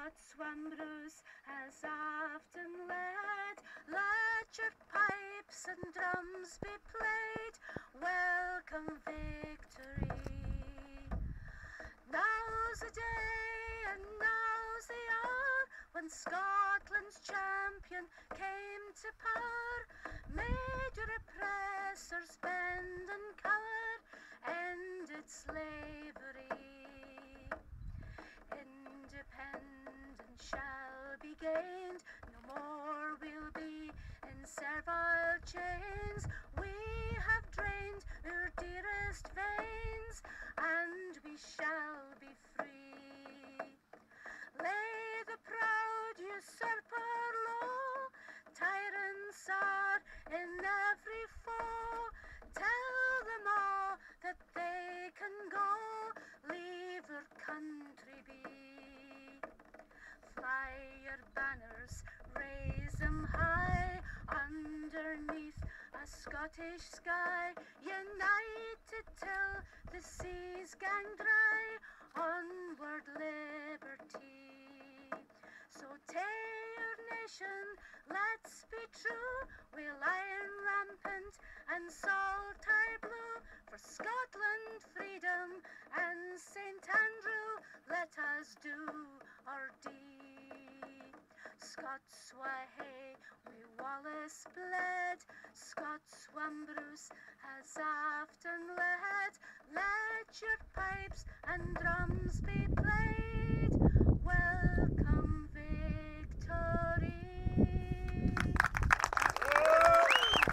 Scots Wha has often led. Let your pipes and drums be played. Welcome victory. Now's the day and now's the hour when Scotland's champion came to power. Made your oppressors bend and cower, ended slavery. Independence shall be gained, no more we'll be in servile chains. We have drained our dearest veins, and we shall be free. Lay the proud usurper low, tyrants are in every foe. Tell them all that they can go, leave their country be. Fly your banners, raise them high, underneath a Scottish sky. United till the seas gang dry, onward liberty. So take your nation, let's be true. We'll iron rampant and saltire blue. For Scotland, freedom and St. Andrew, let us do our deed. Scots Wha Hae, we Wallace bled. Scots Wha has often led. Let your pipes and drums be played.